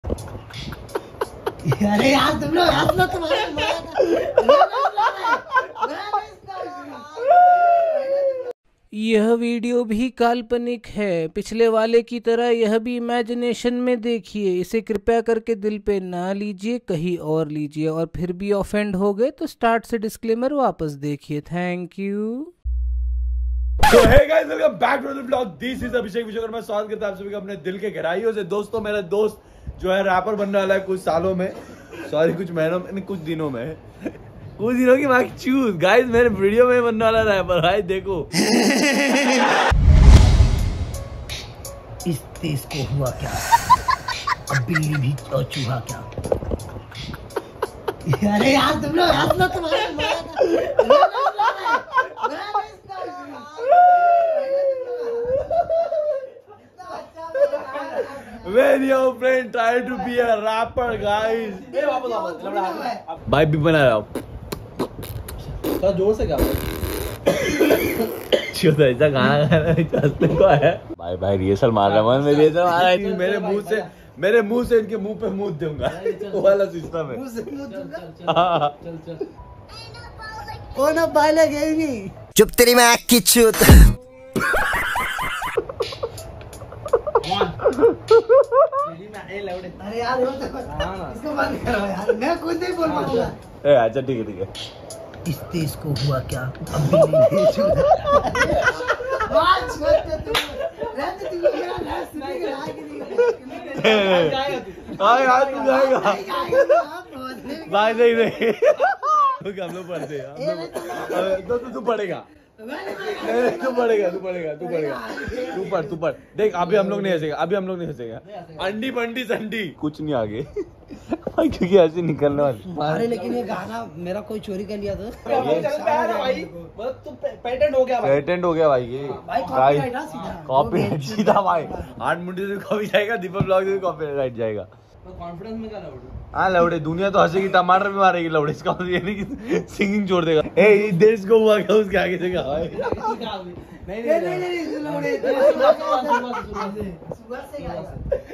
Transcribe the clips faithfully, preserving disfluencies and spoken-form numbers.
अरे यार तुम लोग हंस लो, तुम्हारा यह वीडियो भी काल्पनिक है, पिछले वाले की तरह यह भी इमेजिनेशन में देखिए। इसे कृपया करके दिल पे ना लीजिए, कहीं और लीजिए, और फिर भी ऑफेंड हो गए तो स्टार्ट से डिस्क्लेमर वापस देखिए। Thank you. So hey guys, welcome back to the vlog. This is Abhishek Vishwakarma. मैं स्वागत करता हूं आप सभी का अपने दिल के गहराइयों से। दोस्तों, मेरा दोस्त जो है रैपर बनने वाला है कुछ सालों में, सॉरी कुछ महीनों में, कुछ दिनों में, कुछ दिनों की माँ की चूज। गाइस मेरे वीडियो में बनने वाला रैपर, भाई देखो। इस देश को हुआ क्या, अब बिल्ली भी और चूहा क्या। अरे यार तुम लोग हंस लो, तुम्हारा When your friend try to be a rapper, guys. भाई भी बना रहा हूँ। थोड़ा जोर से गा। ऐसा गाना गाना को है। भाई भाई रिहर्सल मार रहा हूँ मैं, रिहर्सल मार रहा है। मेरे मुंह से मेरे मुंह से इनके मुंह पे मुंह दूंगा, वो वाला सिस्टम है। मुंह से मुंह दूंगा। चल चल। ओ ना बाय लगेगी। चुप तेरी माँ की चूत। अरे यार इसको बंद करो यार, मैं खुद नहीं बोल पाऊंगा। ए अच्छा ठीक है ठीक है। इस देश को हुआ क्या, अब बिल्ली भी चूहा। बात छोड़ तू, रहने तू मेरा नाम सुनेगा आगे नहीं। हां यार तू गाएगा भाई। नहीं नहीं हम लोग पढ़ते हैं, तो तू पढ़ेगा। नहीं तू पढ़ेगा तू पढ़ेगा तू पढ़ेगा तू पढ़ तू पढ़। देख अभी हम लोग नहीं हंसेगा, अभी हम लोग नहीं हंसेगा। अंडी बंडी संडी कुछ नहीं आगे भाई, क्योंकि ऐसे निकलने वाली। अरे लेकिन ये गाना मेरा कोई चोरी कर लिया था। पेटेंट हो गया भाई, पेटेंट हो गया भाई। ये कॉपीराइट सीधा भाई। आठ मुंडी से कॉपी जाएगा, दीपक ब्लॉग से कॉपीराइट जाएगा। कॉन्फिडेंस में क्या लौड़े? हाँ लौड़े, दुनिया तो हंसेगी, टमाटर भी मारेगी लौड़े। इसका ये नहीं कि सिंगिंग छोड़ देगा। ए इस देश को हुआ क्या, उसके आगे से क्या भाई। नहीं नहीं नहीं नहीं लौड़े सुबह से गाया।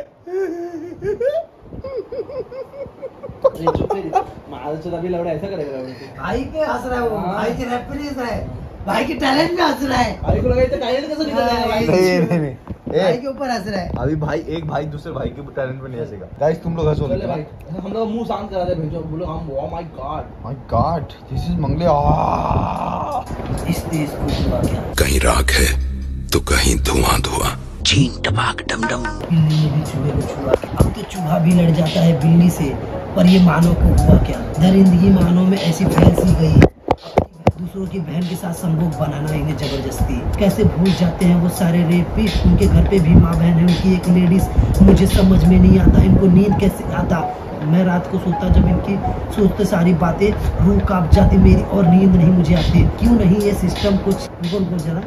मार चला भी लौड़ा ऐसा करेगा। भाई पे हंस रहा है वो, भाई के रैप पे नहीं हंस रहा है, भाई के टैलेंट में हंस रहा है। भाई को लगा इतना टैलेंट कैसे निकल जाएगा भाई। नहीं नहीं नहीं भाई के ऊपर हंस रहा है। अभी भाई एक भाई दूसरे भाई के टैलेंट पे नहीं हंसेगा। गाइस तुम लोग हंसो भाई, हम लोग मुंह शांत करा दे भेजो, बोलो हम oh my God my God this is मंगले। इस देश को हुआ क्या, कहीं राख है तो कहीं धुआं धुआं। चीन टपाक डम डम। बिल्ली ने भी चूहे को छुआ के, अब तो चूहा भी लड़ जाता है बिल्ली से, पर ये मानव को हुआ क्या। दरिंदगी मानव में ऐसी फैल सी गई, दूसरों की बहन के साथ संभोग बनाना इन्हें जबरदस्ती। कैसे भूल जाते हैं वो सारे रेपिस्ट, उनके घर पे भी माँ बहन है, उनकी एक लेडीज। मुझे समझ में नहीं आता इनको नींद कैसे आता। मैं रात को सोता जब इनकी सोचते सारी बातें, रूह कांप जाती मेरी और नींद नहीं मुझे आती। क्यों नहीं ये सिस्टम कुछ बोल बोल जरा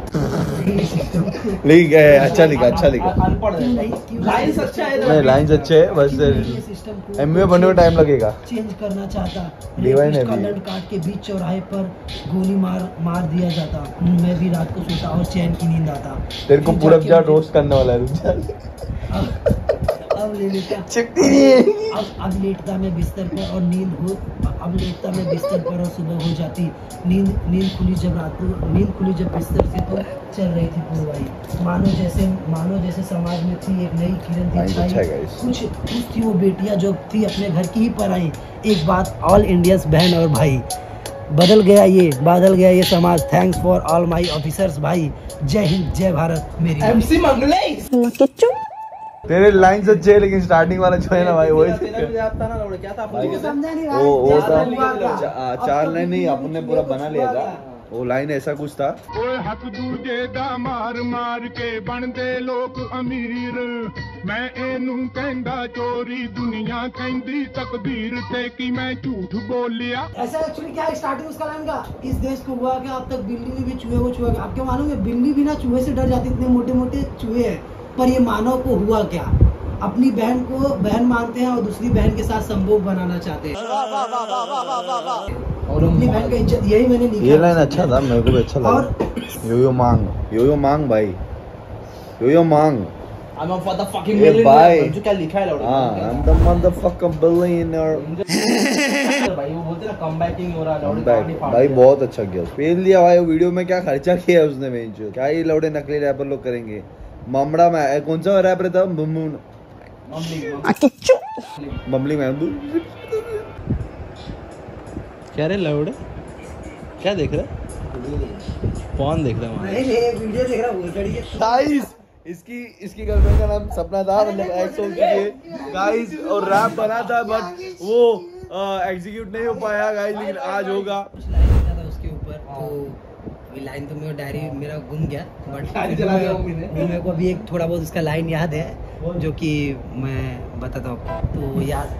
लिख अच्छा लिखा अच्छा लिखा। लाइंस अच्छा है, नहीं लाइंस अच्छे है, बस एमए बनने में टाइम लगेगा। चेंज करना चाहता, डिवाइन है कलर काट के बीच चौराहे पर गोली मार मार दिया जाता। मैं भी रात को सोता और चैन की नींद आता। तेरे को पूरा क्या रोस्ट करने वाला है। अब ले लेता अब अब लेटता मैं बिस्तर पर और नींद हो अब लेटता मैं बिस्तर पर और सुबह हो जाती। नींद नींद खुली जब रात को नींद खुली जब बिस्तर से तो चल रही थी पूर्वाई। मानो जैसे मानो जैसे समाज में थी एक नई किरण दिखाई। कुछ कुछ थी वो बेटियां जो थी अपने घर की ही पर आई। एक बात ऑल इंडियंस बहन और भाई, बदल गया ये बदल गया ये समाज। Thanks for all my officers भाई। जय हिंद जय भारत मेरी एमसी मंगले। तेरे लाइन अच्छे है, लेकिन स्टार्टिंग वाला जो है ना भाई वही क्या था समझा नहीं वो वो था भाई। चार लाइन नहीं, आपने पूरा बना लिया था। वो लाइन ऐसा कुछ था। ओए हक दूजे दा मार मार के बनदे लोग अमीर, मैं एनू कहंदा चोरी दुनिया कहंदी तकदीर ते कि मैं झूठ बोलिया। ऐसा एक्चुअली क्या स्टार्टिंग उसका लाइन का, इस देश को हुआ क्या, अब तक बिल्ली ने भी चूहे को छुआ। आपको मालूम है बिल्ली भी ना चूहे से डर जाती, इतने मोटे मोटे चूहे हैं। पर ये मानव को हुआ क्या, अपनी बहन को बहन मानते हैं और दूसरी बहन के साथ संभोग बनाना चाहते हैं। और अपनी बहन का इज्जत, यही मैंने लिखा। ये लाइन अच्छा था, मेरे को भी अच्छा लगा। यो यो मांग यो यो मांग भाई, यो यो मांग I'm a motherfucking A millionaire भाई जो क्या लिखा है लौड़े हाँ I'm the motherfucking billionaire भाई वो बोलते ना कमबैकिंग हो रहा है लौड़े बैक भाई बहुत अच्छा किया फेल दिया भाई वीडियो में क्या खर्चा किया उसने बेंचो क्या ही लौड़े नकली रैपर लोग करेंगे ममड़ा में कौन सा रैपर था मुमून ममली महमूद क्या रे लौड़े क्या देख रहा कौन देख रहा है वीडियो देख रहा हूँ गाइस इसकी इसकी गर्लफ्रेंड का नाम सपना था मतलब एक्स हो चुकी है गाइस और रैप बना था बट वो एग्जीक्यूट नहीं हो पाया गाइस लेकिन आज होगा कुछ लाइन लिखा था उसके ऊपर तो अभी लाइन तो मेरा डायरी मेरा गुम गया बट मेरे को अभी एक थोड़ा बहुत उसका लाइन याद है जो कि मैं बताता हूँ तो याद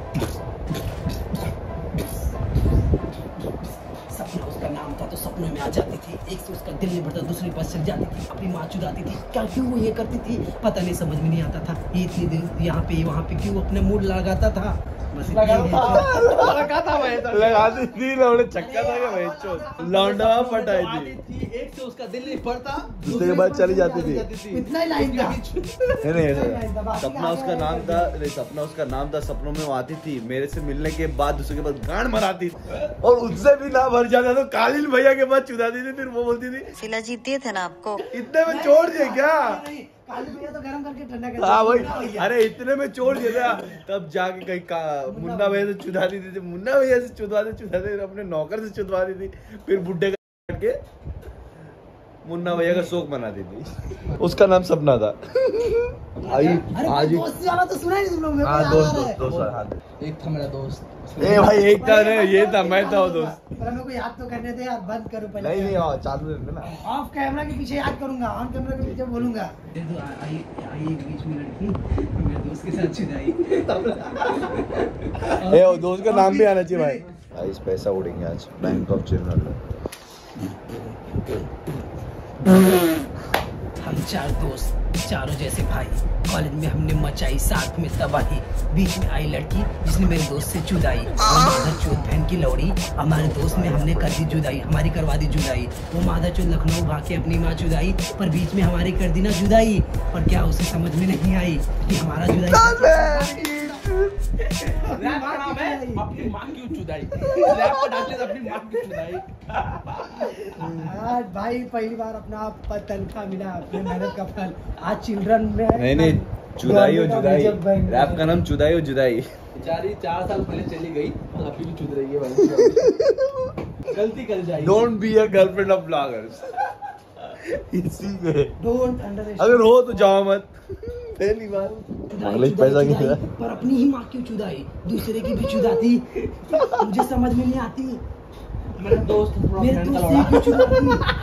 सपना उसका नाम था तो सपनों में आ जाती थी एक से उसका दिल नहीं भरता दूसरी पास चल जाती थी अपनी माँ चुराती थी क्या क्यों वो ये करती थी पता नहीं समझ में नहीं आता था ये इतनी दिन यहाँ पे वहाँ पे क्यों अपने मूड लगाता था बस लगा था भाई तो लगाती थी लौड़े चक्का था क्या भाई लौंडा पटाई थी एक से उसका दिल नहीं भरता दूसरे के बाद चली जाती थी इतना ही लाइन था नहीं नहीं ऐसा सपना उसका नाम था नहीं सपना उसका नाम था सपनों में वो आती थी मेरे से मिलने के बाद दूसरे के बाद गांड मराती थी और उससे भी ना भर जाता तो कालिल भैया के पास चुदाती थी फिर वो बोलती थी सिला जीत दिए थे ना आपको इतने में छोड़ दिए क्या काली भैया तो गरम करके ठंडा कर हाँ भाई अरे इतने में छोड़ दिया था तब जाके कहीं का मुन्ना भैया से चुदाती थी मुन्ना भैया से चुदवाते चुदाते अपने नौकर से चुदवाती थी फिर बुड्ढे का के मुन्ना भैया का शौक मनाती थी उसका नाम सपना था आई आज दोस्ती वाला तो सुना ही नहीं तुम लोग हाँ दोस्त दोस्त दोस्त एक था मेरा दोस्त ए भाई एक था नहीं ये था मैं था वो दोस्त पर मेरे को याद तो करने दे यार बंद करो पहले नहीं नहीं हाँ चालू रहने ना ऑफ कैमरा के पीछे याद करूंगा ऑन कैमरा के पीछे बोलूंगा आई आई एक बीच में लड़की मेरे दोस्त के साथ चिढ़ाई ए वो दोस्त का नाम भी आना चाहिए भाई भाई इस पैसा उड़ेंगे आज बैंक ऑफ चिरनल हम चार दोस्त चारों जैसे भाई कॉलेज में हमने मचाई साथ में तबाही बीच में आई लड़की जिसने मेरे दोस्त से जुदाई माधा चौथ बहन की लौड़ी हमारे दोस्त में हमने कर दी जुदाई हमारी करवा दी जुदाई वो माधा चौथ लखनऊ भाग के अपनी माँ जुदाई पर बीच में हमारी कर दी ना जुदाई पर क्या उसे समझ में नहीं आई कि हमारा जुदाई रैप का नाम है अपनी मां की चुदाई रैप का नाम है अपनी मां की चुदाई आज भाई पहली बार अपना तनख्वाह मिला अपने मेहनत का फल आज चिल्ड्रन में नहीं नहीं जुदाई हो जुदाई रैप का नाम जुदाई हो जुदाई बेचारी चार साल पहले चली गई अभी भी चुद रही है भाई गलती कर जाएगी don't be a girlfriend of bloggers इसी में डोंट अंडर अगर हो तो जाओ मत पहली बार इंग्लिश पैसा की पर अपनी ही माँ क्यों चुदाई दूसरे की भी चुदाती मुझे समझ में नहीं आती मेरा दोस्त मेरे दोस्त से क्यों चुदाती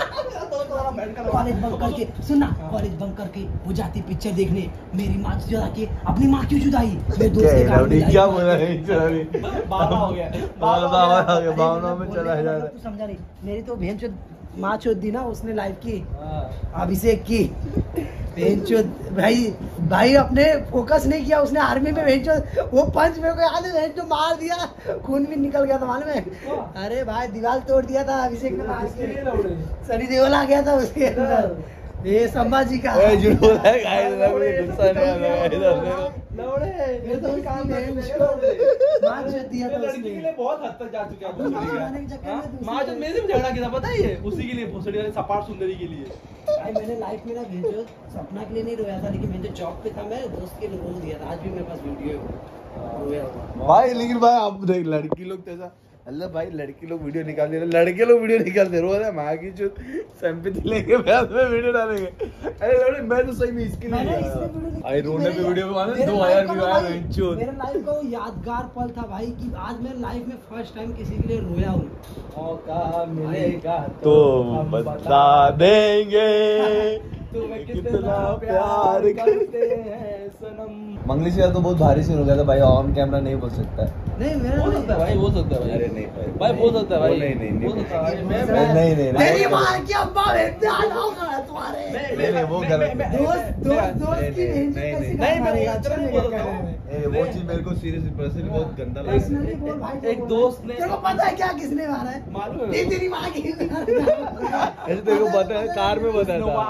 कॉलेज बंक करके सुनना कॉलेज बंक करके वो जाती पिक्चर देखने मेरी माँ से जुदा के अपनी माँ क्यों जुदाई मेरे दोस्त के कारण क्या बोला है बाबा हो गया बाबा हो गया भावना में चला जा रहा है तू समझा नहीं मेरी तो बहन चोद माँ चोद दी ना उसने लाइव की अभिषेक की बहन चोद भाई भाई अपने फोकस नहीं किया उसने आर्मी में बहन चोद वो पंच मेरे को याद है बहन चोद मार दिया खून भी निकल गया था मालूम है अरे भाई दीवार तोड़ दिया था अभिषेक ने मार के सनी देओल आ गया था उसके अंदर ये संभाजी का ए झूठ बोल रहा है गाइस ना मुझे गुस्सा नहीं आ रहा है इधर देखो लौड़े ये तो काम है मुझको मार दिया था लड़की के लिए बहुत हद तक जा चुका है माँ जो मेरे से भी झगड़ा किया था पता है ये उसी के लिए भोसड़ी वाले सपाट सुंदरी के लिए भाई मैंने लाइफ में ना भेजो सपना के लिए नहीं रोया था लेकिन मैंने जॉब पे था मैं दोस्त के लिए रो दिया था आज भी मेरे पास वीडियो है रोया हुआ भाई लेकिन भाई आप देख लड़की लोग तो ऐसा अल्लाह भाई लड़की लोग वीडियो निकाल दे रहे लड़के लोग वीडियो निकालते रो रहे माँ की जो सिंपैथी लेके बाद में वीडियो डालेंगे अरे लड़के मैं तो सही में इसके लिए आई रोने पे वीडियो बनाने दो हजार व्यू आया बेंचो मेरा लाइफ का वो यादगार पल था भाई कि आज मैं लाइफ में फर्स्ट टाइम किसी के लिए रोया हूँ मौका मिलेगा तो बता देंगे तुम्हें कितना प्यार करते हैं सनम मंगली से तो बहुत भारी सीन हो गया था भाई ऑन कैमरा नहीं बोल सकता है नहीं मेरा हो सकता है भाई हो सकता है भाई अरे नहीं भाई भाई हो सकता है भाई नहीं नहीं नहीं हो सकता है मैं नहीं नहीं नहीं मेरी माँ की अब्बा बेटे आना होगा तुम्हारे नहीं नहीं वो गलत है दोस्त दोस्त दोस्त की नहीं, नहीं नहीं, नहीं, मैं अच्छा नहीं बोल रहा हूँ। नहीं वो चीज मेरे को सीरियसली पर्सनली बहुत गंदा लगा पर्सनली बोल भाई एक दोस्त ने तेरे को पता है क्या किसने मारा है मालूम है ये तेरी माँ की ऐसे तेरे को पता है कार में बताया था नोवालो ने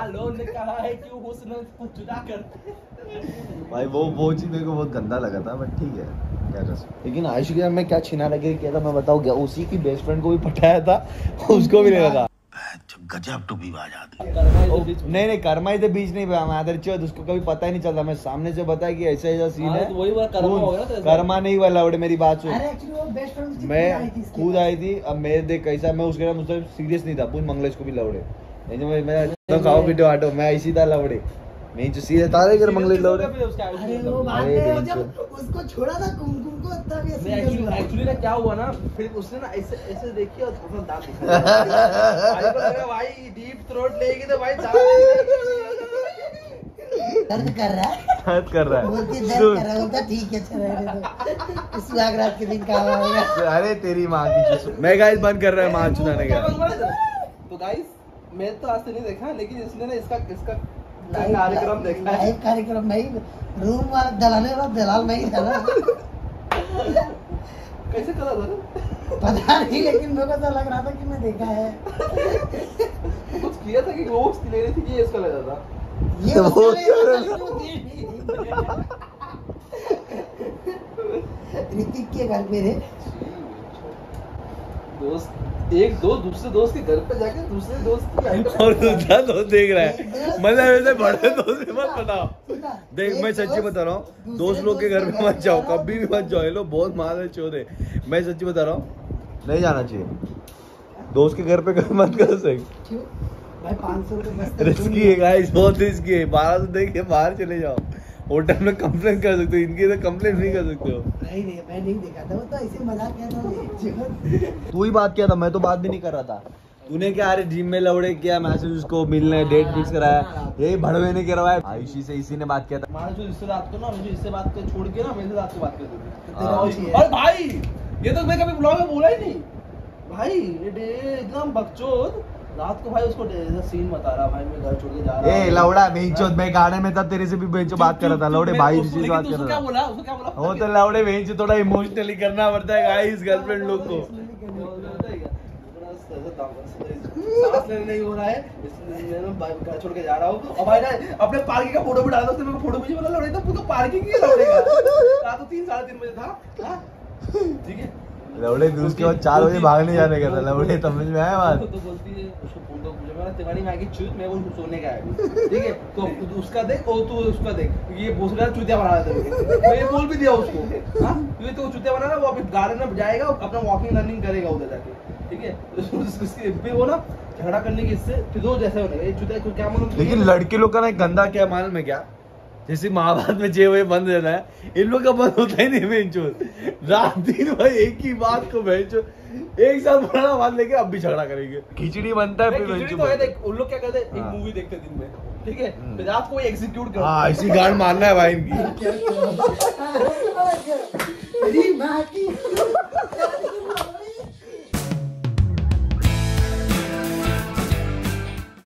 कहा है कि वो हुस्न को जुदा करते हैं। भाई वो वो चीज मेरे को बहुत गंदा लगा था, बट ठीक है क्या कर सकते। लेकिन आयुष के साथ मैं क्या छीना लगे किया था मैं बताऊँ क्या, उसी की बेस्ट फ्रेंड को भी पटाया था, उसको भी नहीं लगा। गजब टू भी बात नहीं नहीं कर्मा ही तो बीच नहीं पाया मैं आदर चौथ, उसको कभी पता ही नहीं चलता। मैं सामने से बताया कि ऐसा ऐसा सीन है, वही बात कर्मा हो गया ना। कर्मा नहीं हुआ लौड़े, मेरी बात सुन। अरे एक्चुअली वो बेस्ट फ्रेंड मैं खुद आई थी, अब मेरे देख कैसा मैं उसके मुझसे सीरियस नहीं था, पूछ मंगलेश को भी लौड़े नहीं तो मैं मैं खाओ पीटो आटो मैं इसी था लौड़े नहीं जो सीरियस था लेकर मंगलेश लौड़े। अरे वो बाद में जब उसको छोड़ा था कुमकुम को तब ये सीन हुआ। एक्चुअली ना क्या हुआ ना, फिर उसने ना ऐसे ऐसे देखी और अपना दांत दिखाया। भाई को लगा भाई डीप थ्रोट लेगी तो भाई दर्द कर रहा है, दर्द कर रहा है, बोलती दर्द कर रहा है, बोलता ठीक है चल रहने दो, सुहाग रात के दिन काम आएगा। अरे तेरी माँ की मैं गाइस बंद कर रहा है माँ चुनाने का। तो गाइस मैं तो आज से नहीं देखा, लेकिन इसने ना इसका इसका कार्यक्रम देखा है। लाइव कार्यक्रम में ही रूम वाला दलाने वाला दलाल में ही था ना। कैसे करा था पता नहीं, लेकिन मेरे को तो लग रहा था कि मैं देखा है। कुछ किया था कि वो उसकी ले रही थी कि ये इसका लगा था। ये वो ऋतिक के घर पे रे दोस्त एक दो दूसरे दोस्त के घर पे जाके दूसरे दोस्त की और दूसरा दोस्त देख रहा है, मतलब ऐसे बड़े दोस्त से मत बताओ। देख मैं सच्ची बता रहा हूँ, दोस्त लोग के घर में मत जाओ, कभी भी मत जाओ, ये लोग बहुत मार चोर है। मैं सच्ची बता रहा हूँ, नहीं जाना चाहिए दोस्त के घर पे मत कर सकते। क्यों भाई पाँच सौ रुपये रिस्की है गाइस, बहुत रिस्की है। बारह सौ देख के बाहर चले जाओ, होटल में कंप्लेन कर सकते हो, इनकी तो कंप्लेन नहीं कर सकते हो। नहीं नहीं मैं नहीं देखा था, वो तो ऐसे मजाक किया था। तू ही बात किया था, मैं तो बात भी नहीं कर रहा था। तूने क्या अरे जिम में लौड़े किया, मैसेज उसको मिलने डेट फिक्स कराया, यही भड़वे ने करवाया। आयुषी से इसी ने बात किया था। हमारा जो इससे रात को ना मुझे इससे बात कर छोड़ के ना मेरे से रात को बात कर हाँ। देती। और भाई ये तो मैं कभी ब्लॉग में बोला ही नहीं भाई, ये एकदम बकचोद। रात को भाई उसको सीन बता रहा भाई मैं घर छोड़ के जा रहा हूं। ए लौड़ा बेंचो, मैं गाने में था तेरे से भी बेंचो बात कर रहा था। लौड़े भाई उसको- से बात लेकिन कर उसको क्या रहा था। बोला उसको क्या बोला वो तो लौड़े बेंचो थोड़ा इमोशनली करना पड़ता है गाइस गर्लफ्रेंड लोग को। सांस लेने नहीं हो रहा है, इसलिए मैं बाइक घर छोड़ के जा रहा हूँ। और भाई ना अपने पार्किंग का फोटो भी डाला था, उसने मेरे को फोटो मुझे बोला लौड़े तो पूरा पार्किंग ही लौड़ेगा। रात को तीन साढ़े तीन बजे था, हाँ? ठीक है लौड़े फिर उसके बाद चार बजे भागने जाने का था। लौड़े समझ में आया बात। तो बोलती है उसको फोटो मुझे मेरा तिवारी में आके चूत मैं वो सोने का है, ठीक है तो उसका देख और तू उसका देख, ये बोल रहा चूतिया बना रहा था। मैं ये बोल भी दिया उसको, हाँ ये तो चूतिया बना रहा, वो अभी गार्डन में जाएगा अपना वॉकिंग रनिंग करेगा उधर जाके, ठीक है तो उसके फिर वो ना झगड़ा करने की इससे फिर वो जैसे होने ये चूतिया को क्या मालूम। लेकिन लड़के लोग का ना गंदा क्या मालूम है क्या, जैसे महाभारत में छह बजे बंद रहना है, इन लोग का बंद होता ही नहीं बेंचो। रात दिन भाई एक ही बात को बेंचो एक साल पुराना बात लेके अब भी झगड़ा करेंगे। खिचड़ी बनता है फिर खिचड़ी तो है, देख उन लोग क्या करते हैं, एक हाँ। मूवी देखते दिन में, ठीक है फिर रात को एग्जीक्यूट करते हाँ इसी गाड़ मारना है भाई इनकी। मेरी माँ की